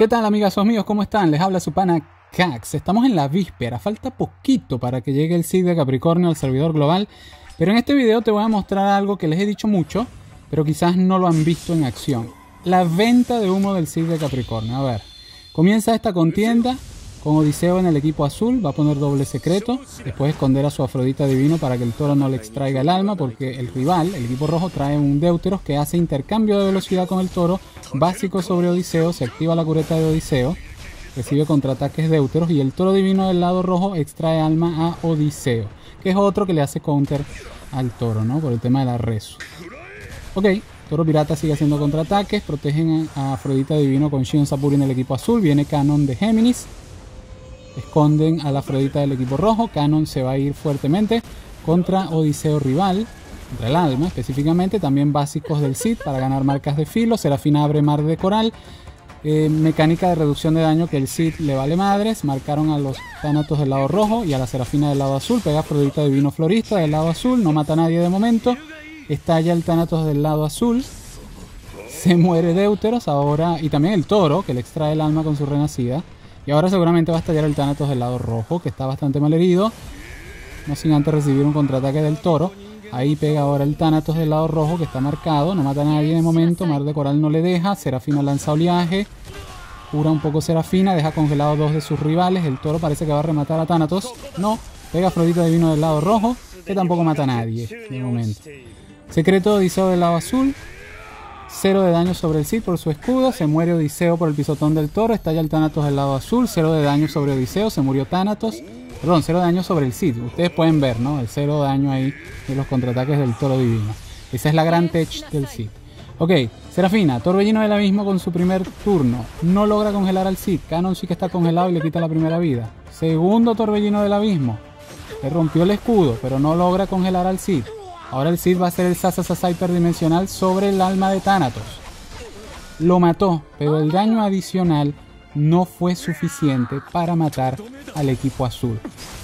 ¿Qué tal, amigazos míos? ¿Cómo están? Les habla su pana Cax. Estamos en la víspera, falta poquito para que llegue el Cid de Capricornio al servidor global, pero en este video te voy a mostrar algo que les he dicho mucho, pero quizás no lo han visto en acción. La venta de humo del Cid de Capricornio. A ver, comienza esta contienda con Odiseo en el equipo azul, va a poner doble secreto, después esconder a su Afrodita divino para que el toro no le extraiga el alma, porque el rival, el equipo rojo, trae un Deuteros que hace intercambio de velocidad con el toro, básico sobre Odiseo, se activa la cureta de Odiseo, recibe contraataques Deuteros y el toro divino del lado rojo extrae alma a Odiseo, que es otro que le hace counter al toro, ¿no? Por el tema de la rezo. Ok, toro pirata sigue haciendo contraataques, protegen a Afrodita divino con Shion Sapuri en el equipo azul, viene Canon de Géminis. Esconden a la Afrodita del equipo rojo. Canon se va a ir fuertemente contra Odiseo rival, contra el alma específicamente. También básicos del Cid para ganar marcas de filo. Serafina abre mar de coral. Mecánica de reducción de daño que el Cid le vale madres. Marcaron a los Thanatos del lado rojo y a la Serafina del lado azul. Pega Afrodita divino florista del lado azul. No mata a nadie de momento. Estalla el Thanatos del lado azul. Se muere Deuteros ahora. Y también el toro que le extrae el alma con su renacida. Y ahora seguramente va a estallar el Thanatos del lado rojo, que está bastante mal herido. No sin antes recibir un contraataque del toro. Ahí pega ahora el Thanatos del lado rojo, que está marcado. No mata a nadie de momento. Mar de coral no le deja. Serafina lanza oleaje. Cura un poco Serafina. Deja congelado dos de sus rivales. El toro parece que va a rematar a Thanatos. No. Pega Afrodita divino del lado rojo, que tampoco mata a nadie de momento. Secreto Odiseo del lado azul. 0 de daño sobre el Cid por su escudo. Se muere Odiseo por el pisotón del toro. Estalla el Thanatos del lado azul. 0 de daño sobre Odiseo. Se murió Thanatos. Perdón, 0 de daño sobre el Cid. Ustedes pueden ver, ¿no? El 0 de daño ahí de los contraataques del toro divino. Esa es la gran tech del Cid. Ok, Serafina, Torbellino del Abismo con su primer turno. No logra congelar al Cid. Canon sí que está congelado y le quita la primera vida. Segundo Torbellino del Abismo. Le rompió el escudo, pero no logra congelar al Cid. Ahora el Cid va a hacer el Sasasa hiperdimensional sobre el alma de Thanatos. Lo mató, pero el daño adicional no fue suficiente para matar al equipo azul.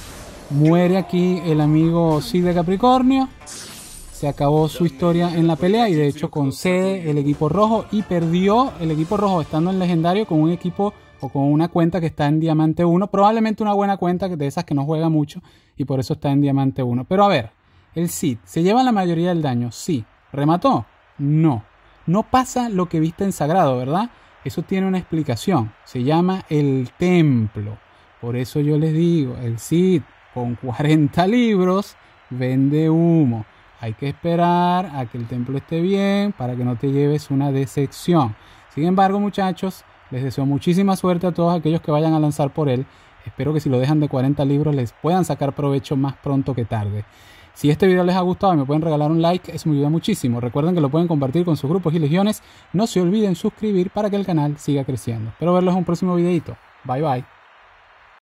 Muere aquí el amigo Cid de Capricornio. Se acabó su historia en la pelea y de hecho concede el equipo rojo y perdió el equipo rojo estando en legendario con un equipo o con una cuenta que está en Diamante 1. Probablemente una buena cuenta de esas que no juega mucho y por eso está en Diamante 1. Pero a ver. El Cid, ¿se lleva la mayoría del daño? Sí. ¿Remató? No. No pasa lo que viste en Sagrado, ¿verdad? Eso tiene una explicación. Se llama el templo. Por eso yo les digo, el Cid con 40 libros vende humo. Hay que esperar a que el templo esté bien para que no te lleves una decepción. Sin embargo, muchachos, les deseo muchísima suerte a todos aquellos que vayan a lanzar por él. Espero que si lo dejan de 40 libros les puedan sacar provecho más pronto que tarde. Si este video les ha gustado y me pueden regalar un like, eso me ayuda muchísimo. Recuerden que lo pueden compartir con sus grupos y legiones. No se olviden suscribir para que el canal siga creciendo. Espero verlos en un próximo videito. Bye bye.